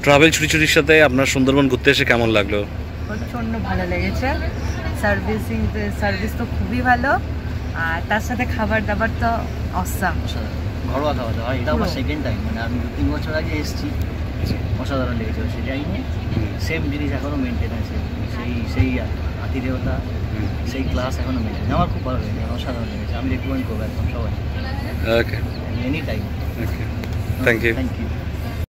Travel ছুটি ছুটির সাথে আপনার সুন্দরবন ঘুরতে এসে কেমন লাগলো? প্রচণ্ড ভালো লেগেছে। সার্ভিস তো খুবই ভালো, আর তার সাথে খাবার দাবার তো অসাম, ঘরোয়া খাওয়া দাওয়া। এটা আমার সেকেন্ড টাইম, মানে আমি 2-3 বছর আগে এসেছি, অসাধারণ লেগেছিল। সেটাই নিয়ে সেম জিনিস এখনও মেনটেন আছে, সেই আতিথেয়তা, সেই ক্লাস এখনও মেনটেন। আমার খুব ভালো লেগেছে, অসাধারণ লেগেছে। আমি রেকমেন্ড করবো একদম সবাই, okay, any time. Okay, thank you.